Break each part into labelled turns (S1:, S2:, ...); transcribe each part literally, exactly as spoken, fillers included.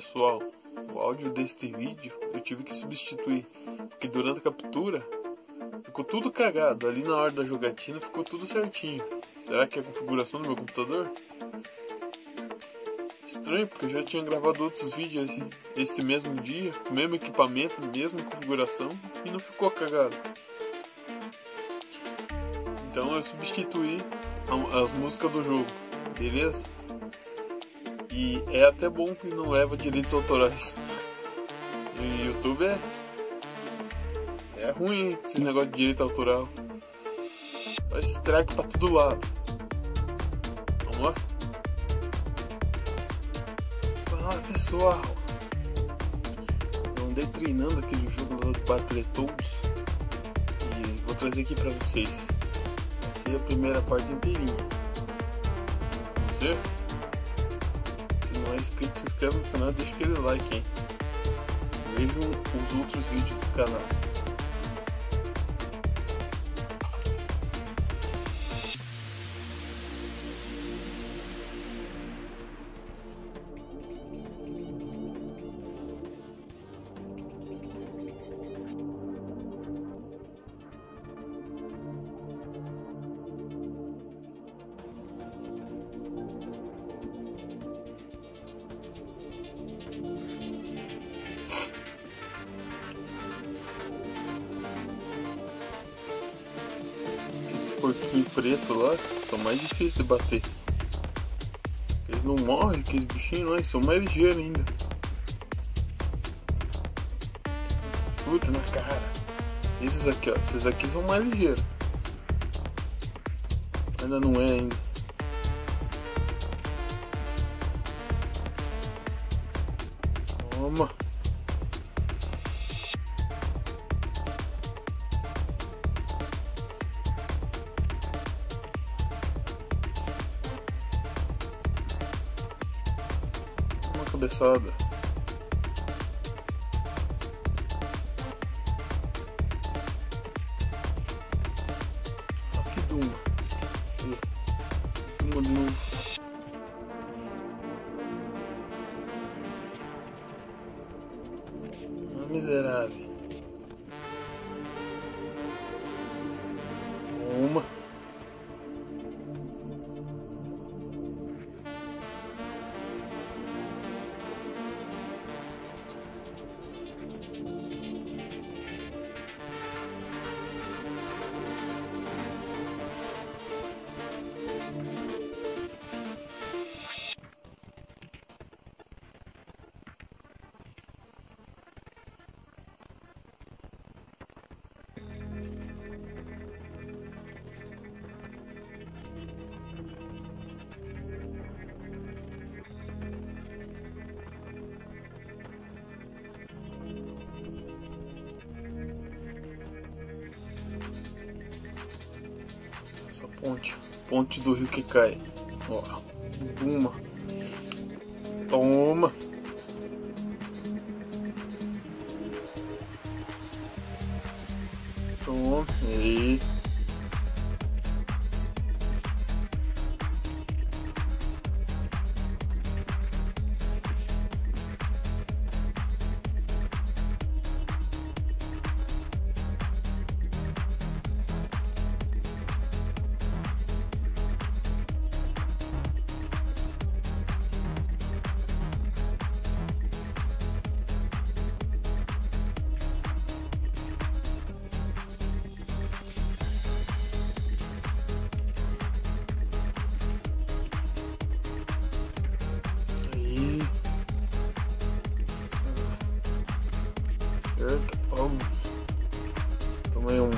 S1: Pessoal, o áudio deste vídeo eu tive que substituir, porque durante a captura ficou tudo cagado. Ali na hora da jogatina ficou tudo certinho. Será que é a configuração do meu computador? Estranho, porque eu já tinha gravado outros vídeos esse mesmo dia, com o mesmo equipamento, mesma configuração, e não ficou cagado. Então eu substituí as músicas do jogo, beleza? E é até bom que não leva direitos autorais. E o YouTube é É ruim esse negócio de direito autoral. Faz estrago pra todo lado. Vamos lá? Fala pessoal, eu andei treinando aquele jogo lá do Battletoads e vou trazer aqui pra vocês. Essa é a primeira parte inteirinha. Vamos ver? Se não é inscrito, se inscreve no canal e deixa aquele like, hein? Vejam os outros vídeos do canal. Porquinho preto lá são mais difíceis de bater. Eles não morrem, aqueles bichinhos lá, eles são mais ligeiros ainda. Puta na cara. Esses aqui, ó, esses aqui são mais ligeiros. Ainda não é ainda. Toma. Cabeçada. Aqui Duma. Duma de novo. Ah, miserável. Uma. Ponte, ponte do rio que cai. Ó, uma. Toma. Toma. E tomei uma.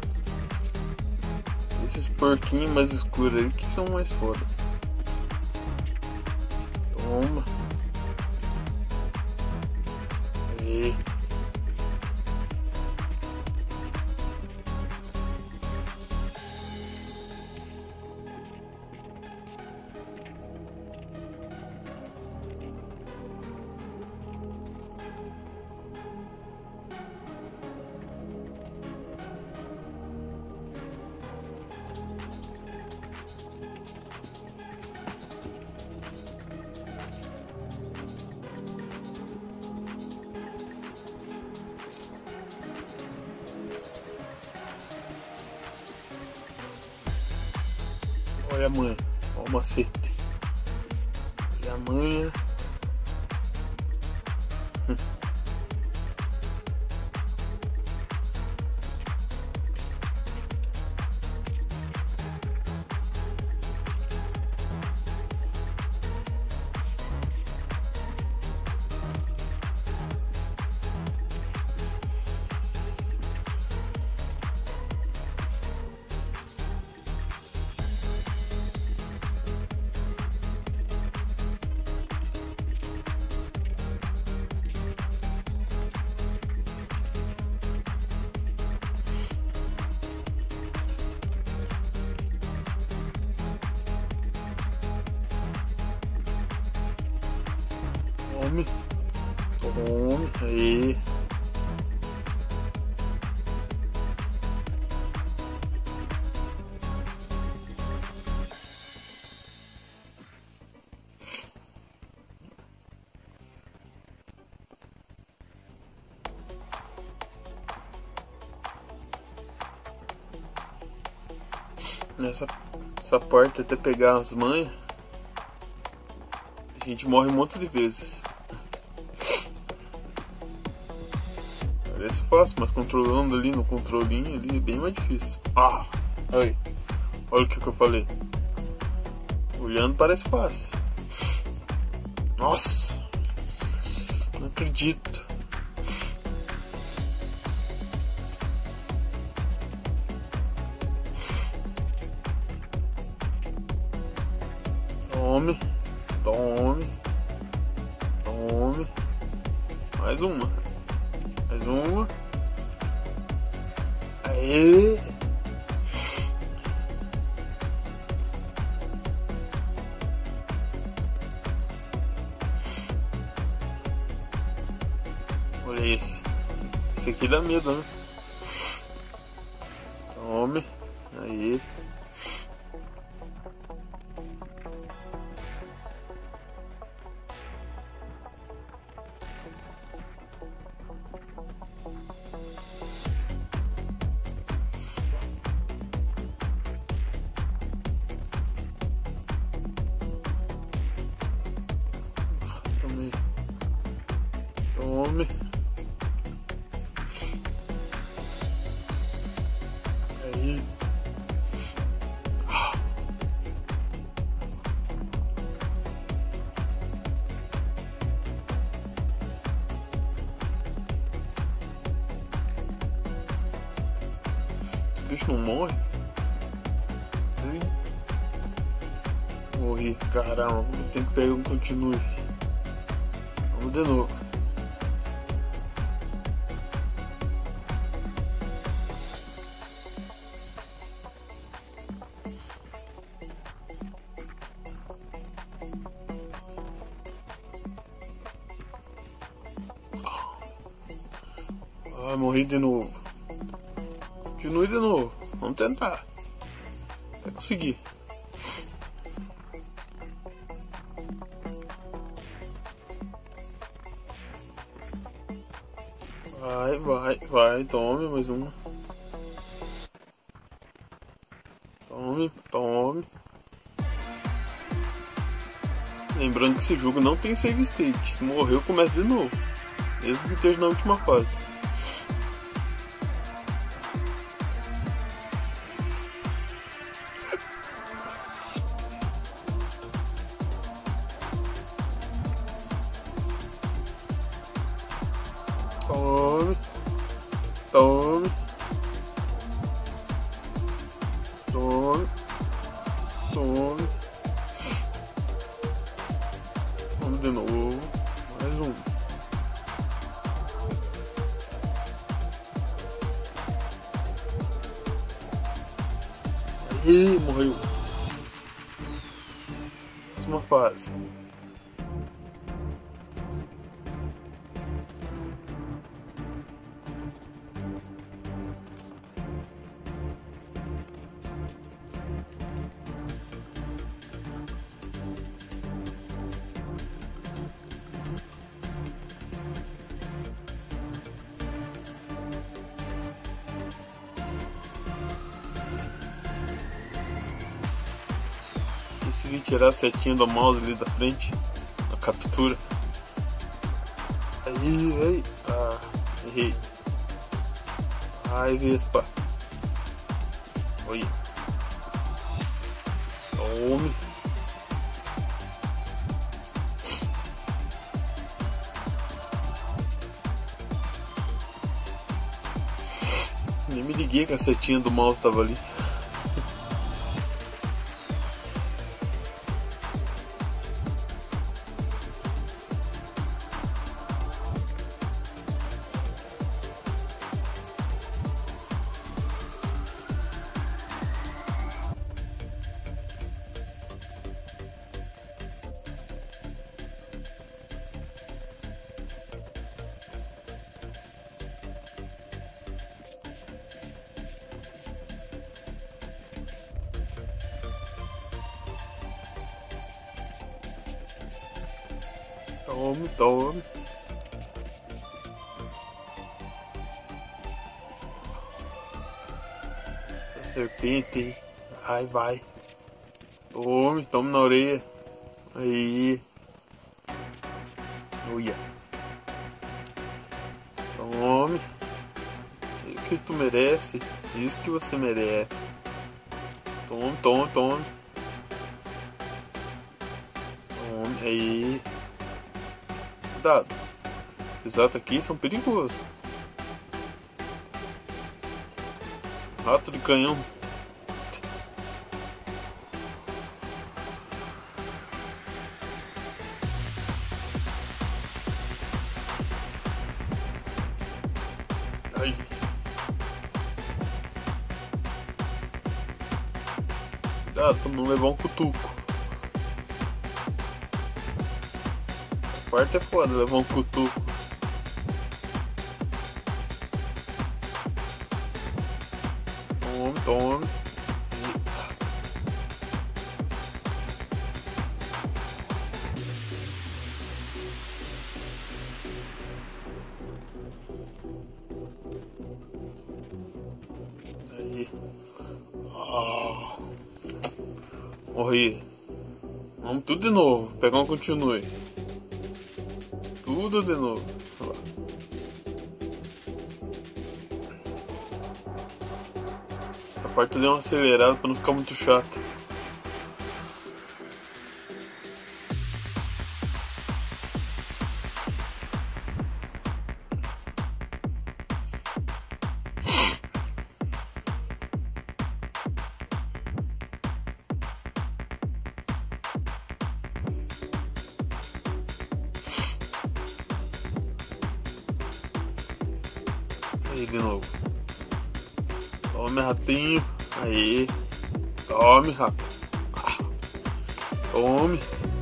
S1: Esses porquinhos mais escuros aí que são mais foda. Toma. E Olha a manha, olha o macete. Olha a manha. Tome, tome, aí. Nessa essa parte até pegar as manhas, a gente morre um monte de vezes. Parece fácil, mas controlando ali no controlinho ali é bem mais difícil. Ah, aí, olha o que, que eu falei. Olhando parece fácil. Nossa, não acredito. Tome, tome, tome. Mais uma. Mais uma. Aê! Olha esse. Esse aqui dá medo, né? Tome. Aí. Tome. Aí. Ah. O bicho não morre? Aí. Morri, caramba, tem que pegar um continue. Vamos de novo. Ah, morri de novo. Continue de novo. Vamos tentar. Vai conseguir. Vai, vai, vai. Tome mais uma. Tome, tome. Lembrando que esse jogo não tem save state. Se morreu, começa de novo. Mesmo que esteja na última fase. Tome, tome, tome, tome. Vamos de novo, mais um. Aí, morreu. Última fase. consegui tirar a setinha do mouse ali da frente, a captura. Aí, aí, ah, errei. Ai, Vespa. Oi. Tome. Nem me liguei que a setinha do mouse tava ali. Tome, tome. Serpente. Ai, vai. Tome, tome na orelha. Aí. Uia. Tome. Isso que tu merece. Isso que você merece. Tome, tome, tome. Tome. Aí. Cuidado. Esses atos aqui são perigosos. Rato de canhão. Ai. Cuidado pra não levar um cutuco. A parte é foda levar um cutuco. Tome, tome. Eita. Aí. Ah. Morri. Vamos tudo de novo. Pegar um continue. Tudo de novo. Olha lá. Essa parte deu uma acelerada para não ficar muito chato. Aí de novo. Tome, ratinho. Aí. Tome, rato. Ah. Tome.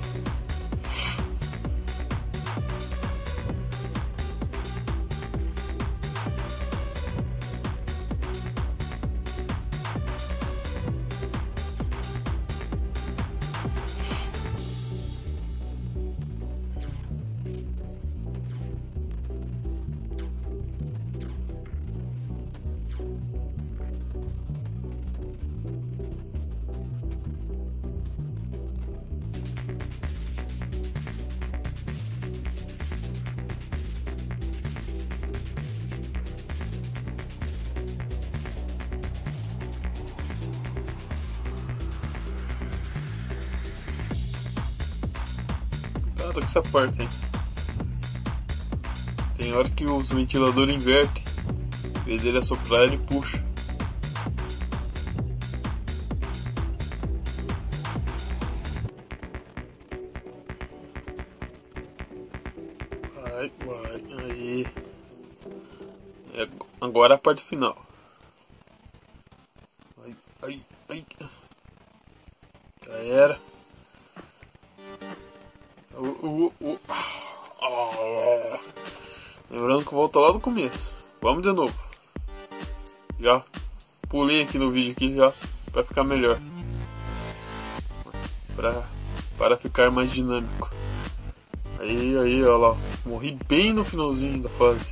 S1: Cuidado com essa parte, hein? Tem hora que os ventiladores invertem. Em vez dele assoprar, ele puxa. Vai, vai, aí. É, agora a parte final. Ai, ai, ai. Já era. Uh, uh, uh. Oh. Lembrando que volta lá do começo. Vamos de novo. Já pulei aqui no vídeo aqui já para ficar melhor. Para para ficar mais dinâmico. Aí, aí, olha lá. Morri bem no finalzinho da fase.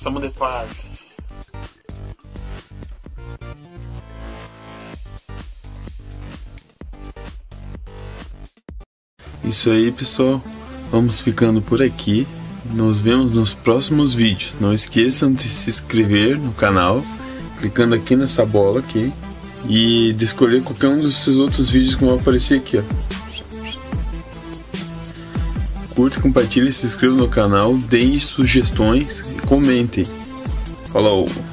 S1: Passamos de fase. Isso aí, pessoal. Vamos ficando por aqui. Nos vemos nos próximos vídeos. Não esqueçam de se inscrever no canal, clicando aqui nessa bola aqui, e de escolher qualquer um desses outros vídeos que vão aparecer aqui, ó. Curta, compartilhe, se inscreva no canal, deem sugestões e comentem. Falou!